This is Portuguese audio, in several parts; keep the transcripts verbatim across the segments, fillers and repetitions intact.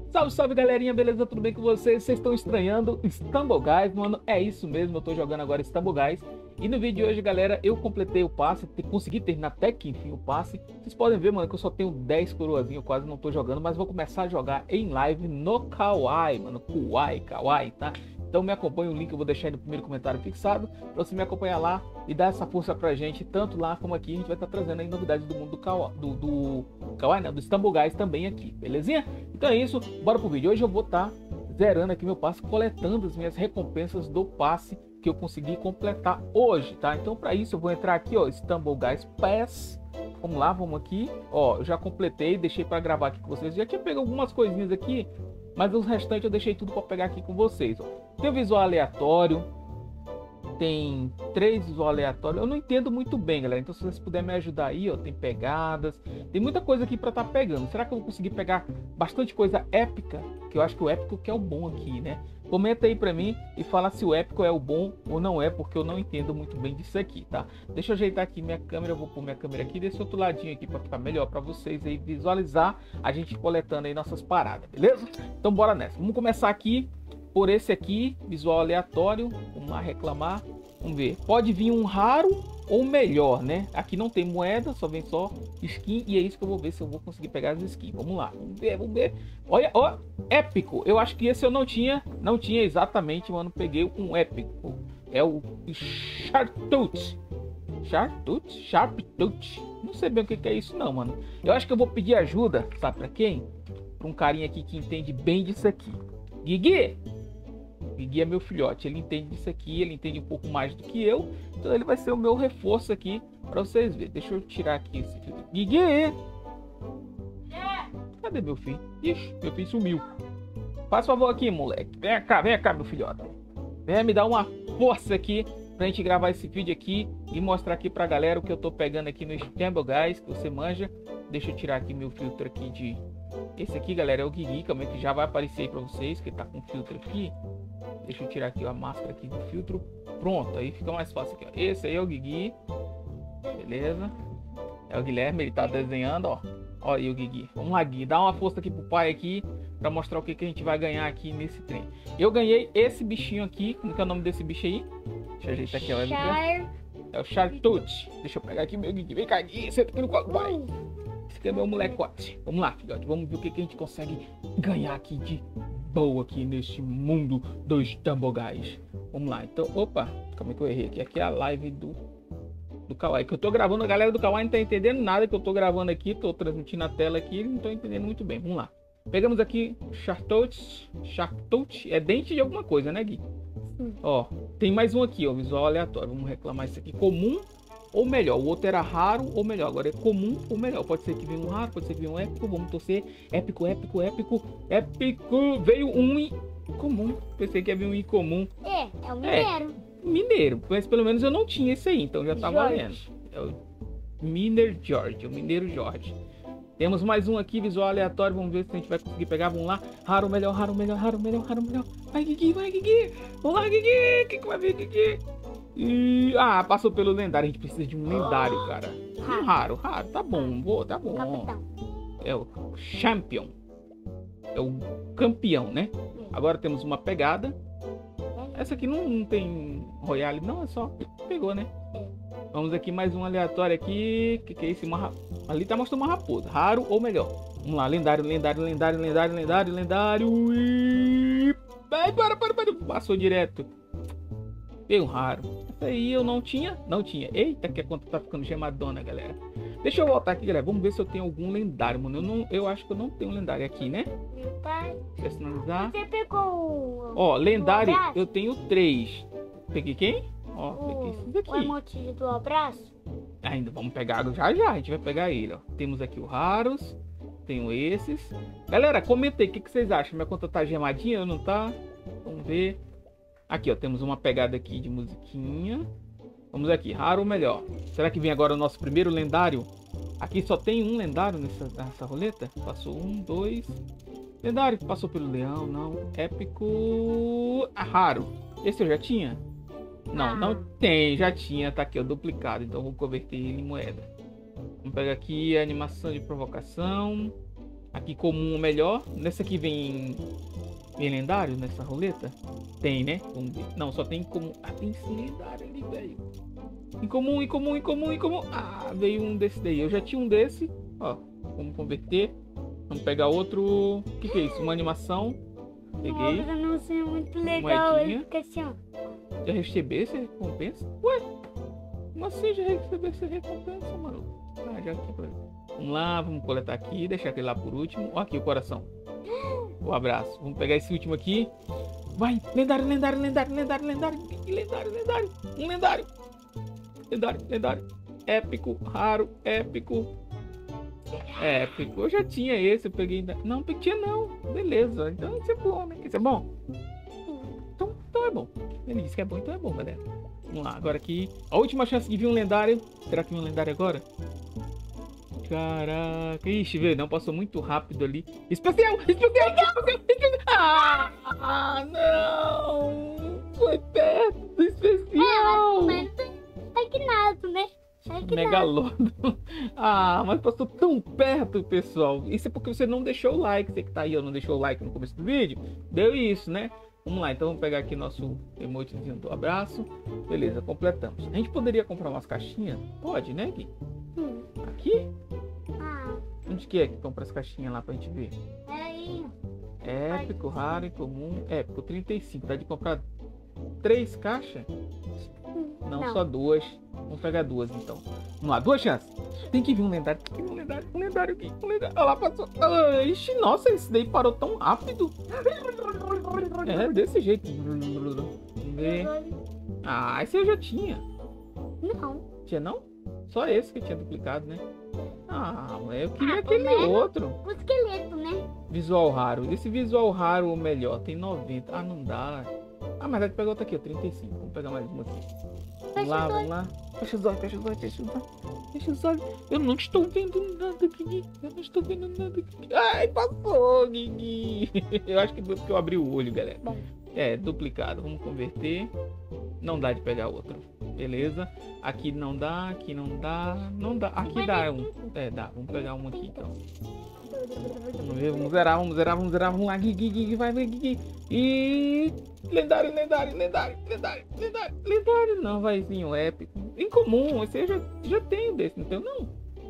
Salve, salve galerinha, beleza? Tudo bem com vocês? Vocês estão estranhando Stumble Guys, mano? É isso mesmo, eu tô jogando agora Stumble Guys. E no vídeo de hoje, galera, eu completei o passe, consegui terminar até que enfim o passe. Vocês podem ver, mano, que eu só tenho dez coroazinhas, eu quase não tô jogando, mas vou começar a jogar em live no Kawaii, mano. Kawaii, Kawaii, tá? Então me acompanha, o link eu vou deixar aí no primeiro comentário fixado, pra você me acompanhar lá e dar essa força pra gente, tanto lá como aqui. A gente vai estar trazendo aí novidades do mundo do Kawaii, do, do Kawaii, né? Do Stumble Guys também aqui, belezinha? Então é isso, bora pro vídeo. Hoje eu vou estar zerando aqui meu passe, coletando as minhas recompensas do passe que eu consegui completar hoje, tá? Então para isso eu vou entrar aqui, ó, Stumble Guys Pass. Vamos lá, vamos aqui, ó, eu já completei, deixei para gravar aqui com vocês. Já tinha pegado algumas coisinhas aqui, mas os restantes eu deixei tudo para pegar aqui com vocês, ó. Tem o visual aleatório, tem três visual aleatórios. Eu não entendo muito bem, galera, então se vocês puderem me ajudar aí, ó, tem pegadas, tem muita coisa aqui para estar tá pegando. Será que eu vou conseguir pegar bastante coisa épica? Que eu acho que o épico que é o bom aqui, né? Comenta aí pra mim e fala se o épico é o bom ou não é, porque eu não entendo muito bem disso aqui, tá? Deixa eu ajeitar aqui minha câmera, eu vou pôr minha câmera aqui desse outro ladinho aqui para ficar melhor para vocês aí visualizar a gente coletando aí nossas paradas, beleza? Então bora nessa. Vamos começar aqui por esse aqui, visual aleatório. Vamos lá reclamar. Vamos ver. Pode vir um raro ou melhor, né? Aqui não tem moeda, só vem só skin. E é isso que eu vou ver se eu vou conseguir pegar as skins. Vamos lá. Vamos ver, vamos ver. Olha, ó. Épico. Eu acho que esse eu não tinha. Não tinha exatamente, mano. Peguei um épico. É o Chartut. Chartut? Chartut. Não sei bem o que, que é isso não, mano. Eu acho que eu vou pedir ajuda. Sabe pra quem? Pra um carinha aqui que entende bem disso aqui. Guigui! Guigui é meu filhote, ele entende disso aqui, ele entende um pouco mais do que eu, então ele vai ser o meu reforço aqui para vocês verem. Deixa eu tirar aqui esse filho. Guigui! Cadê meu filho? Ixi, meu filho sumiu. Faz favor aqui, moleque. Vem cá, vem cá, meu filhote. Vem me dar uma força aqui pra gente gravar esse vídeo aqui e mostrar aqui pra galera o que eu tô pegando aqui no Stumble Guys, que você manja. Deixa eu tirar aqui meu filtro aqui de... Esse aqui, galera, é o Guigui, como é que já vai aparecer aí pra vocês, que tá com filtro aqui. Deixa eu tirar aqui ó, a máscara aqui do filtro. Pronto, aí fica mais fácil aqui, ó. Esse aí é o Guigui. Beleza. É o Guilherme, ele tá desenhando, ó. Ó aí o Guigui. Vamos lá, Gui. Dá uma força aqui pro pai aqui, pra mostrar o que, que a gente vai ganhar aqui nesse trem. Eu ganhei esse bichinho aqui. Como que é o nome desse bicho aí? Deixa eu ajeitar aqui, ó. Char... É o Chartut. Deixa eu pegar aqui meu Guigui. Vem cá, Gui. Senta aqui no colo, pai. Esse aqui é meu molecote. Vamos lá, filhote. Vamos ver o que, que a gente consegue ganhar aqui de boa aqui neste mundo dos Stumble Guys. Vamos lá, então, opa, como é que eu errei aqui? Aqui é a live do do Kawaii, que eu tô gravando, a galera do Kawaii não tá entendendo nada que eu tô gravando aqui, tô transmitindo a tela aqui, eles não estão entendendo muito bem. Vamos lá. Pegamos aqui Chartut, Chartut, é dente de alguma coisa, né, Gui? Sim. Ó, tem mais um aqui, ó, visual aleatório. Vamos reclamar isso aqui, comum ou melhor. O outro era raro ou melhor, agora é comum ou melhor. Pode ser que venha um raro, pode ser que venha um épico. Vamos torcer. Épico, épico, épico, épico. Veio um incomum. Pensei que ia vir um incomum. É, é o mineiro. É, mineiro, mas pelo menos eu não tinha esse aí, então já tá valendo. É o Miner George, o Mineiro Jorge. Temos mais um aqui, visual aleatório. Vamos ver se a gente vai conseguir pegar. Vamos lá. Raro, melhor, raro, melhor, raro, melhor, raro, melhor. Vai, Guigui, vai, Guigui. Vamos lá, Guigui. O que, que vai vir, Guigui? E... Ah, passou pelo lendário. A gente precisa de um lendário, cara. Um raro, raro. Tá bom, boa, tá bom. Capitão. É o Champion. É o campeão, né? Agora temos uma pegada. Essa aqui não, não tem Royale, não. É só pegou, né? Vamos aqui mais um aleatório aqui. Que que é esse? Uma... Ali tá mostrando uma raposa. Raro ou melhor. Vamos lá. Lendário, lendário, lendário, lendário, lendário, lendário. E... Vai, para, para, para. Passou direto. Veio um raro. Essa aí eu não tinha. Não tinha. Eita, que a conta tá ficando gemadona, galera. Deixa eu voltar aqui, galera. Vamos ver se eu tenho algum lendário, mano. Eu, não, eu acho que eu não tenho lendário aqui, né? Meu pai. Personalizar. Você pegou o... Ó, lendário, o abraço? eu tenho três. Peguei quem? Ó, peguei esses O aqui. emotinho do abraço? Ainda vamos pegar já já. A gente vai pegar ele, ó. Temos aqui o raros. Tenho esses. Galera, comenta aí. O que, que vocês acham? Minha conta tá gemadinha ou não tá? Vamos ver. Aqui, ó, temos uma pegada aqui de musiquinha. Vamos aqui, raro ou melhor. Será que vem agora o nosso primeiro lendário? Aqui só tem um lendário nessa, nessa roleta. Passou um, dois. Lendário, passou pelo leão, não. Épico. Ah, raro. Esse eu já tinha? Não, Ah. não tem, já tinha. Tá aqui, ó, duplicado. Então vou converter ele em moeda. Vamos pegar aqui a animação de provocação. Aqui comum melhor. Nessa aqui vem... Vem lendário nessa roleta? Tem, né? Vamos ver. Não, só tem comum. Ah, tem esse lendário ali, velho. Incomum, incomum, incomum, incomum. Ah, veio um desse daí. Eu já tinha um desse. Ó, vamos converter. Vamos pegar outro... O que que é isso? Uma animação. Peguei. Nossa, não sei, muito legal. Moedinha. Ele fica assim, ó. Já receber essa recompensa? Ué? Como assim já receber essa recompensa, mano? Ah, já aqui. Vamos lá, vamos coletar aqui. Deixar aquele lá por último. Ó aqui o coração. O abraço. Vamos pegar esse último aqui. Vai, lendário, lendário, lendário, lendário, lendário. Lendário, lendário. Um lendário. Lendário, lendário. Épico, raro, épico. Épico. Eu já tinha esse, eu peguei ainda. Não, não tinha não. Beleza. Então isso é bom, né? Isso é bom? Então, então é bom. Ele disse que é bom, então é bom, galera. Vamos lá, agora aqui. A última chance de vir um lendário. Será que vem um lendário agora? Caraca. Ixi, velho, não, passou muito rápido ali. Especial! Especial! Especial! Especial! Ah, ah, não! Foi perto do especial! É, mas tá que nada, né? Tá que nada. Megalodon. Ah, mas passou tão perto, pessoal. Isso é porque você não deixou o like. Você que tá aí, eu não deixou o like no começo do vídeo. Deu isso, né? Vamos lá, então vamos pegar aqui nosso emotezinho do abraço. Beleza, completamos. A gente poderia comprar umas caixinhas? Pode, né, Gui? Hum. Aqui? Ah, Onde que é que compra as caixinhas lá pra gente ver? peraí. Épico, raro, incomum. Épico, trinta e cinco. Dá de comprar três caixas? Não, Não. só duas. Vamos pegar duas então. Vamos lá, duas chances. Tem que vir um lendário. Tem que vir um lendário. Um lendário aqui. Um lendário. Olha lá, passou. Ah, ixi, nossa, esse daí parou tão rápido. É, desse jeito. Vamos ver. Ah, esse eu já tinha. Não. Tinha não? Só esse que tinha duplicado, né? Ah, eu queria Ah, aquele né? outro. O esqueleto, né? Visual raro. Esse visual raro, o melhor, tem noventa. Ah, não dá. Ah, mas vai pegar outra aqui, ó, trinta e cinco. Vamos pegar mais uma aqui. Vamos lá, vamos lá. Fecha os olhos, fecha os olhos, fecha os olhos. Fecha os olhos. Eu não estou vendo nada, Guigui. Eu não estou vendo nada, Guigui. Ai, passou, Guigui. Eu acho que foi porque eu abri o olho, galera. Bom. É, duplicado. Vamos converter. Não dá de pegar outro. Beleza. Aqui não dá, aqui não dá. Não dá. Aqui dá um. É, dá. Vamos pegar um aqui, então. Vamos ver, vamos zerar, vamos zerar, vamos zerar. Vamos lá, Guigui, Guigui, vai, vai, Guigui. E... Lendário, lendário, lendário, lendário, lendário, lendário. Não, vai vir um épico. Incomum, esse eu já, já tenho desse, não tenho não.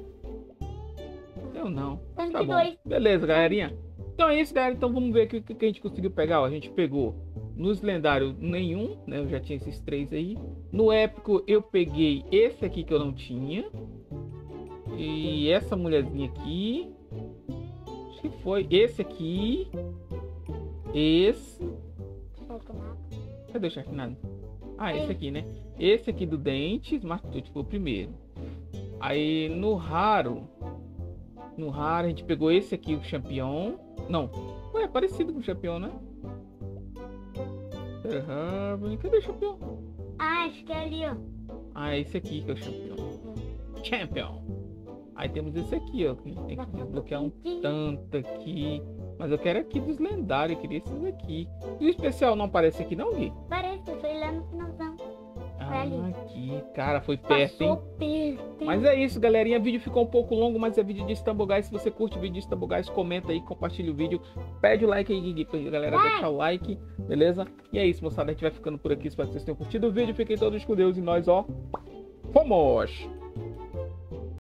Eu não. Tá bom. Beleza, galerinha. Então é isso, galera. Então vamos ver o que, que a gente conseguiu pegar. Ó, a gente pegou nos lendários nenhum, né? Eu já tinha esses três aí. No épico eu peguei esse aqui que eu não tinha. E essa mulherzinha aqui. Acho que foi esse aqui. Esse. Cadê o Sharknado? Ah, esse aqui, né? Esse aqui do dente, Smart Tooth foi o primeiro. Aí no raro, no raro a gente pegou esse aqui, o Champion. Não, ué, é parecido com o Champion, né? Cadê o Champion? Ah, acho que é ali, ó. Ah, esse aqui que é o Champion. Champion. Aí temos esse aqui, ó. Que tem que desbloquear um tanto aqui. Mas eu quero aqui dos lendários, eu queria esses aqui. E o especial não aparece aqui não, Gui? Parece, foi lá no finalzão. Ah, ali. aqui. Cara, foi perto, hein? Passou perto. Mas é isso, galerinha. O vídeo ficou um pouco longo, mas é vídeo de Istanbul Guys. Se você curte o vídeo de Istanbul Guys, comenta aí, compartilha o vídeo. Pede o like aí, Gui, pra galera Vai. deixar o like, beleza? E é isso, moçada. A gente vai ficando por aqui. Espero que vocês tenham curtido o vídeo. Fiquem todos com Deus e nós, ó. Fomos!